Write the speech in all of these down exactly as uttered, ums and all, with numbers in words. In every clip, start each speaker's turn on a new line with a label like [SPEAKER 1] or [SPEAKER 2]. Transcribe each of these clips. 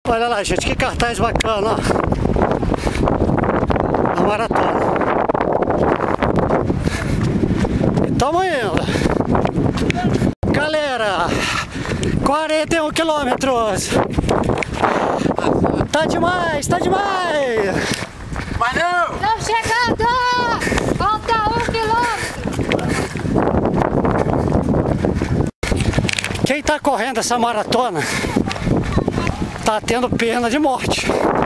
[SPEAKER 1] Olha lá, gente, que cartaz bacana, ó. A maratona. E tamo indo. Galera, quarenta e um quilômetros. Tá demais, tá demais.
[SPEAKER 2] Mas não!
[SPEAKER 3] Estamos chegando! Falta um quilômetro.
[SPEAKER 1] Quem tá correndo essa maratona tá tendo pena de morte.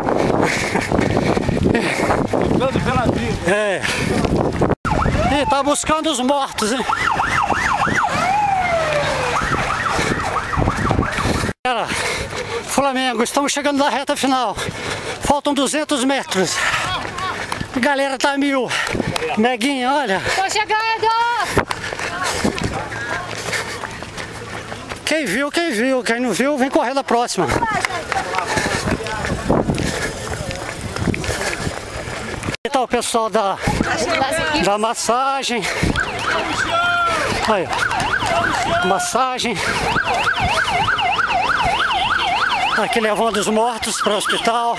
[SPEAKER 2] Buscando pela vida.
[SPEAKER 1] É. E tá buscando os mortos, hein? Galera, Flamengo, estamos chegando na reta final. Faltam duzentos metros. A galera tá mil. Neguinho, olha.
[SPEAKER 3] Tô chegando!
[SPEAKER 1] Quem viu, quem viu. Quem não viu, vem correr da próxima. Aqui tá o pessoal da, da massagem. Aí, ó. Massagem. Aqui levando os mortos para o hospital.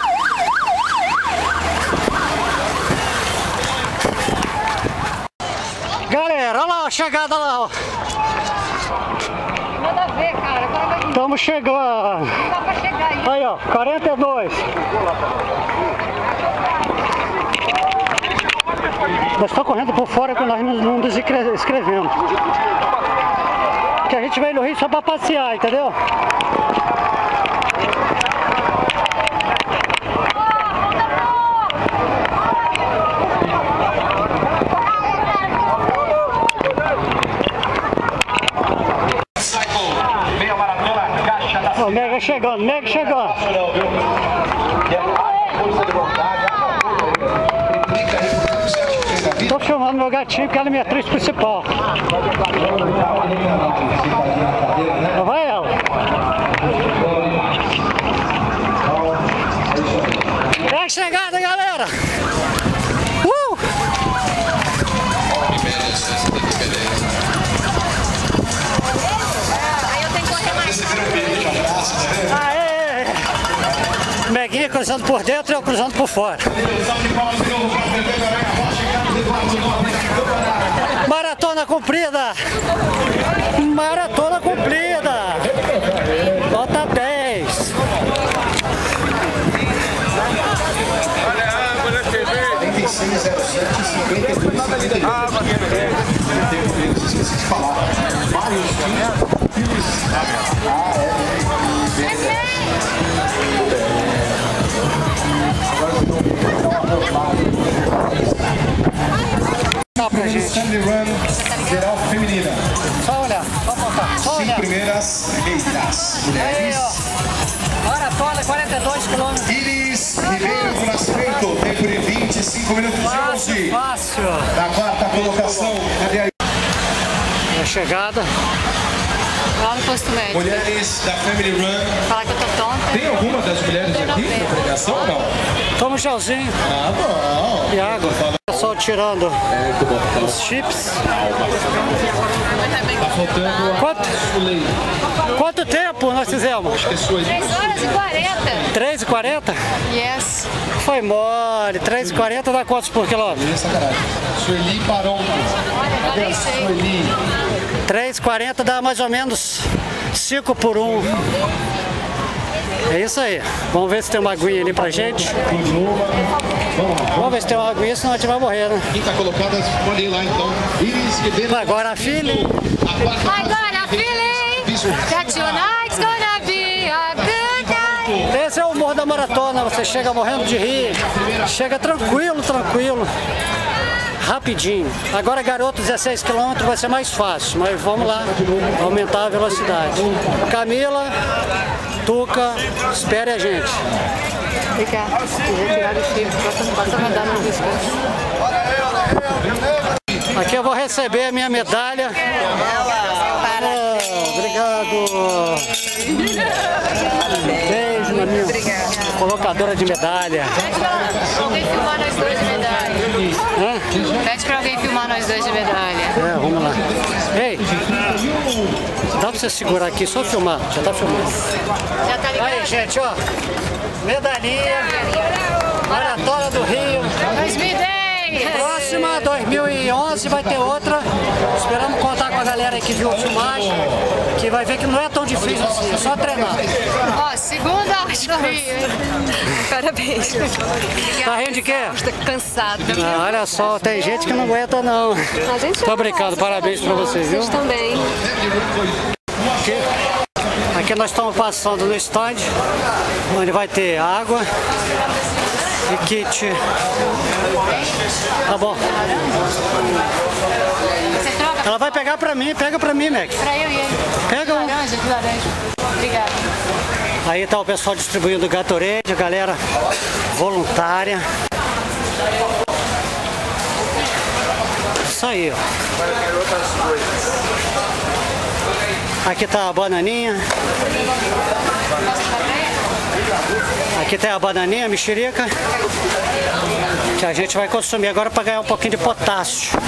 [SPEAKER 1] Galera, olha lá a chegada lá, ó.
[SPEAKER 3] Nada a ver, cara. Agora vai.
[SPEAKER 1] Estamos chegando.
[SPEAKER 3] Não dá pra chegar aí.
[SPEAKER 1] Aí, ó, quarenta e dois. Nós estamos correndo por fora que nós não desescrevemos. Que a gente veio no Rio só para passear, entendeu? O Mega chegando, Mega chegando. Estou filmando meu gatinho, que ela é minha atriz principal. Vai ela. É a chegada, galera. Uh!
[SPEAKER 3] Aí eu tenho que correr mais.
[SPEAKER 1] Aê! Meguinha cruzando por dentro e eu cruzando por fora. Maratona cumprida! Maratona cumprida! Nota dez! Pra gente.
[SPEAKER 4] Family Run geral feminina.
[SPEAKER 1] Só olhar, só apontar, só
[SPEAKER 4] Cinco
[SPEAKER 1] olhar.
[SPEAKER 4] primeiras eleitas.
[SPEAKER 1] Aí,
[SPEAKER 4] Mulheres.
[SPEAKER 1] ó. Maratona, quarenta e dois quilômetros.
[SPEAKER 4] Iris Ribeiro do Nascimento, tempo de vinte e cinco minutos e
[SPEAKER 1] Fácil,
[SPEAKER 4] onze.
[SPEAKER 1] fácil.
[SPEAKER 4] Na quarta colocação, cadê a
[SPEAKER 1] A chegada.
[SPEAKER 3] Lá no posto médico.
[SPEAKER 4] mulheres da Family Run?
[SPEAKER 3] Falar que eu tô tonta.
[SPEAKER 4] Tem alguma das mulheres aqui na premiação ou não?
[SPEAKER 1] Toma um gelzinho
[SPEAKER 4] Ah, bom.
[SPEAKER 1] e água. O pessoal tirando os chips.
[SPEAKER 4] Tá faltando a
[SPEAKER 1] Quanto,
[SPEAKER 4] Sulei.
[SPEAKER 1] quanto tempo nós fizemos?
[SPEAKER 4] Acho que é Sueli.
[SPEAKER 3] três horas e quarenta.
[SPEAKER 1] três e quarenta?
[SPEAKER 3] Yes.
[SPEAKER 1] Foi mole. três e quarenta dá quantos por quilômetro?
[SPEAKER 4] É sacanagem. Sueli Paron.
[SPEAKER 3] Olha, agora nem sei.
[SPEAKER 4] Sueli.
[SPEAKER 1] três e quarenta dá mais ou menos cinco por um. É isso aí. Vamos ver se tem uma aguinha ali pra gente. Vamos ver se tem uma aguinha, senão a gente vai morrer, né?
[SPEAKER 4] Quinta colocada, pode ir lá então. Iris Ribeiro.
[SPEAKER 1] Agora a filha.
[SPEAKER 3] I got a feeling that tonight's gonna be a good night.
[SPEAKER 1] Esse é o humor da maratona. Você chega morrendo de rir. Chega tranquilo, tranquilo. Rapidinho. Agora garoto, dezesseis quilômetros vai ser mais fácil, mas vamos lá aumentar a velocidade. Camila, Tuca, espere a gente.
[SPEAKER 3] Obrigada. Quiser tirar o chifre, basta mandar no pescoço.
[SPEAKER 1] Aqui eu vou receber a minha medalha. Oh, obrigado. Beijo, meu amigo. colocadora de medalha.
[SPEAKER 3] Pede pra alguém filmar nós dois de medalha.
[SPEAKER 1] Hã?
[SPEAKER 3] Pede pra alguém filmar nós dois de medalha.
[SPEAKER 1] É, vamos lá. Ei, dá pra você segurar aqui, só filmar. Já tá filmando.
[SPEAKER 3] Já tá ligado?
[SPEAKER 1] Aí, gente, ó. Medalhinha. Maratona do Rio.
[SPEAKER 3] dois mil e dez!
[SPEAKER 1] Próxima, dois mil e onze, vai ter outra. Esperamos contar com a galera aí que viu a filmagem, que vai ver que não é tão difícil assim, é só treinar.
[SPEAKER 3] Ó, segunda arte do Rio.
[SPEAKER 5] Parabéns.
[SPEAKER 1] Tá rindo de quê?
[SPEAKER 5] Estou cansada.
[SPEAKER 1] Ah, olha só, tem gente que não aguenta não.
[SPEAKER 5] A gente
[SPEAKER 1] Tô brincando, parabéns pra vocês, viu?
[SPEAKER 5] Vocês também.
[SPEAKER 1] Aqui, aqui nós estamos passando no stand, onde vai ter água e kit. Tá bom.
[SPEAKER 3] Você troca
[SPEAKER 1] Ela vai pegar pra mim, pega pra mim, Mac.
[SPEAKER 3] pra eu e ele.
[SPEAKER 1] Pega um.
[SPEAKER 3] Laranja, de laranja. Obrigada.
[SPEAKER 1] Aí tá o pessoal distribuindo Gatorade, a galera voluntária. Isso aí, ó. Aqui tá a bananinha. Aqui tem a bananinha, a mexerica, que a gente vai consumir agora para ganhar um pouquinho de potássio.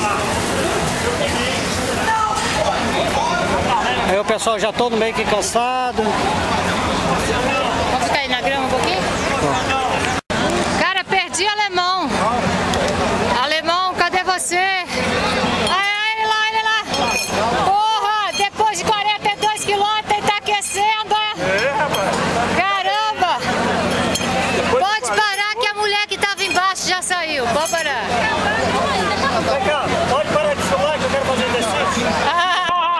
[SPEAKER 1] Aí o pessoal já todo meio que cansado.
[SPEAKER 3] Vamos ficar aí na grama um pouquinho? Cara, perdi alemão. Alemão, cadê você? Ai, ai, ele lá, ele lá. Porra, depois de quarenta e dois quilômetros ele tá aquecendo, é? Caramba! Pode parar que a mulher que tava embaixo já saiu. Pode parar.
[SPEAKER 1] Vem cá, pode parar de filmar que eu quero fazer exercício.
[SPEAKER 3] Ah!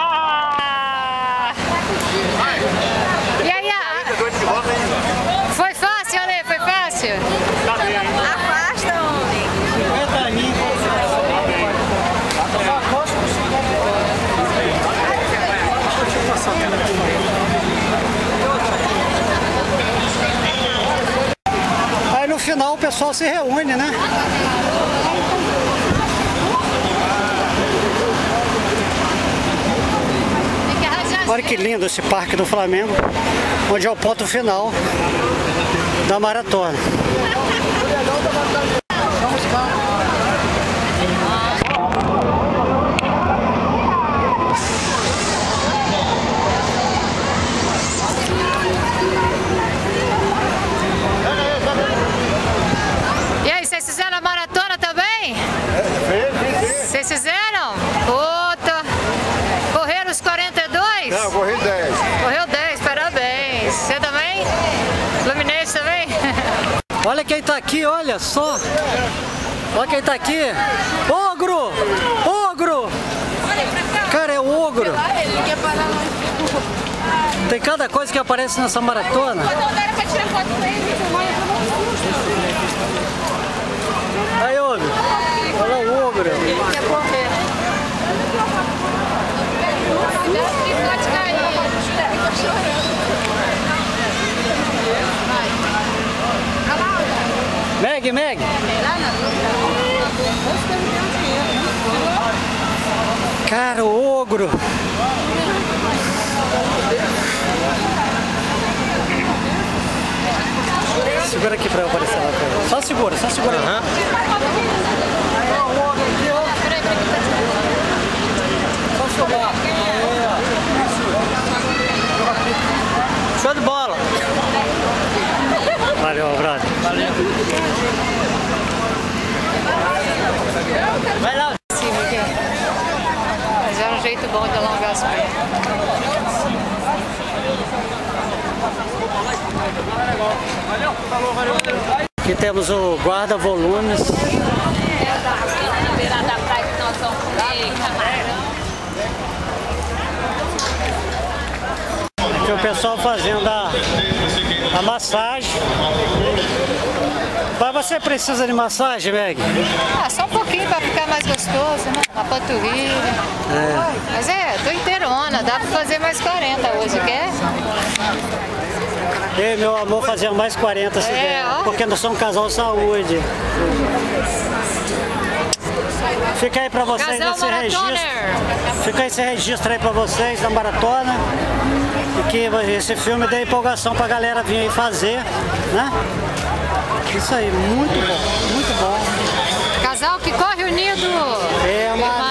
[SPEAKER 3] E aí, a... foi fácil, Ale? Foi fácil?
[SPEAKER 5] Afasta, homem.
[SPEAKER 1] cinquenta aninhos. Deixa eu passar a tela aqui. Aí no final o pessoal se reúne, né?
[SPEAKER 3] Tem que arranjar.
[SPEAKER 1] Olha que lindo esse Parque do Flamengo, onde é o ponto final da maratona.
[SPEAKER 3] E aí, vocês fizeram a maratona também? Vocês fizeram? Puta! Correram os quarenta e dois?
[SPEAKER 2] Não, corri dez.
[SPEAKER 3] Correu dez, parabéns. Você também? Fluminense também?
[SPEAKER 1] Olha quem tá aqui, olha só. Olha quem tá aqui. Ogro! Ogro! Cara, é o ogro. Tem cada coisa que aparece nessa maratona. Aí, ogro. Olha o ogro.
[SPEAKER 3] Quer correr. Cuidado que pode cair.
[SPEAKER 1] Meg, Meg. Cara, o ogro. Segura aqui pra eu aparecer lá. Cara. Só segura, só segura. Uhum. Só filmar. Show de bola. Valeu, brother. Valeu. Vai lá.
[SPEAKER 3] Sim, porque... Mas é um jeito bom de alongar as pernas.
[SPEAKER 1] Aqui temos o guarda-volumes. Aqui o pessoal fazendo a, a massagem. Mas você precisa de massagem, Meg?
[SPEAKER 3] Ah, só um pouquinho pra ficar mais gostoso, né? Uma panturrilha.
[SPEAKER 1] É.
[SPEAKER 3] Mas é, tô inteirona, dá pra fazer mais quarenta hoje, quer?
[SPEAKER 1] Ei, meu amor, fazia mais quarenta se
[SPEAKER 3] É,
[SPEAKER 1] der,
[SPEAKER 3] ó.
[SPEAKER 1] porque nós somos um casal saúde. Fica aí pra vocês
[SPEAKER 3] Casal
[SPEAKER 1] esse registro.
[SPEAKER 3] maratoner.
[SPEAKER 1] Fica esse registro aí pra vocês da maratona. E que esse filme dê empolgação pra galera vir aí fazer, né? Isso aí, muito bom, muito bom.
[SPEAKER 3] Casal que corre unido.
[SPEAKER 1] É uma